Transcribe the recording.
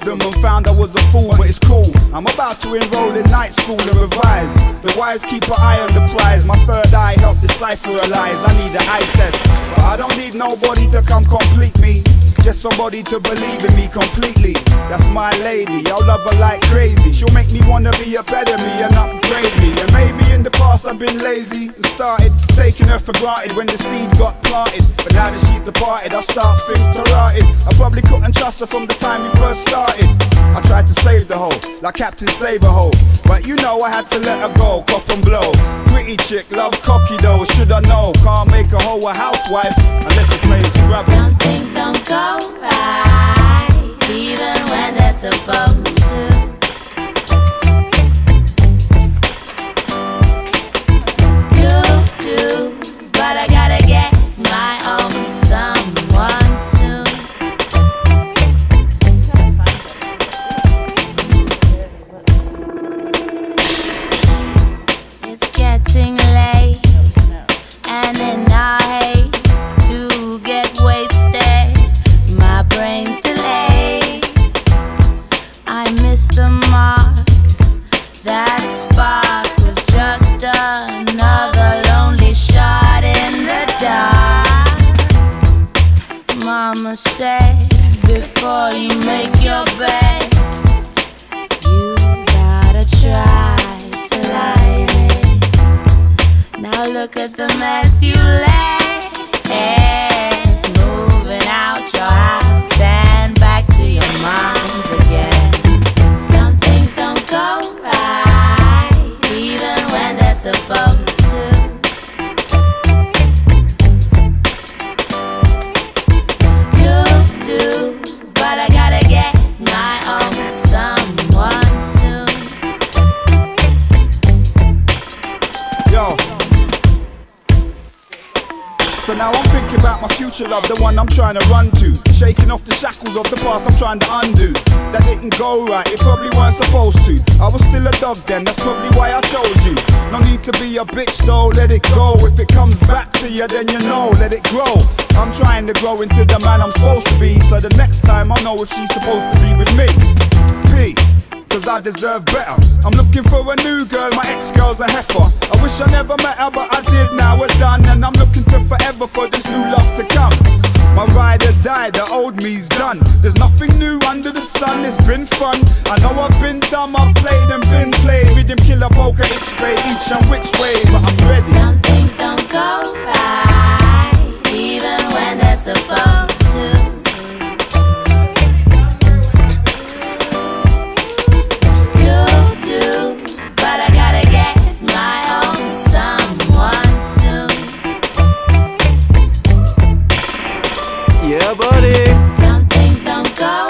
wisdom and found I was a fool, but it's cool. I'm about to enroll in night school and revise. The wise keep an eye on the prize. My third eye help decipher her lies. I need an eye test, but I don't need nobody to come complete me. Just somebody to believe in me completely. That's my lady, I'll love her like crazy. She'll make me wanna be a better me and upgrade me. And maybe in the past I've been lazy and started taking her for granted when the seed got planted. But now that she's departed, I start thinking rotted. I probably couldn't trust her from the time we first started. I tried to save the hoe, like Captain Save a hoe, but you know I had to let her go, cop and blow. Pretty chick, love cocky though, should I know? Can't make a hoe a housewife unless you play scrubby. Some things don't go right, even when they're supposed to. You do, but I gotta get my own someone soon. It's getting late, and in our haste to get wasted, my brain's delayed. I missed the mark. That spark was just another lonely shot in the dark. Mama said, before you make your bed, you gotta try to lie in it. Now look at the mess you left, moving out your house and back to your mom's again. Some things don't go right, even when they're supposed to. You do, but I gotta get my own someone soon. Yo. So now I'm thinking about my future love, the one I'm trying to run to. Shaking off the shackles of the past I'm trying to undo. That didn't go right, it probably weren't supposed to. I was still a dog then, that's probably why I chose you. No need to be a bitch though, let it go. If it comes back to you then you know, let it grow. I'm trying to grow into the man I'm supposed to be, so the next time I'll know if she's supposed to be with me. P, cause I deserve better. I'm looking for a new girl, my ex-girl's a heifer. I wish I never met her, but I did, now we're done. And I'm looking to forever for this new love to come. My ride or die, the old me's done. There's nothing new under the sun, it's been fun. I know I've been dumb, I've played and been played. With them killer poker X-Bay, each and which way, but I'm ready. Some things don't go right, even when they're supposed to. Yeah, buddy. Some things don't go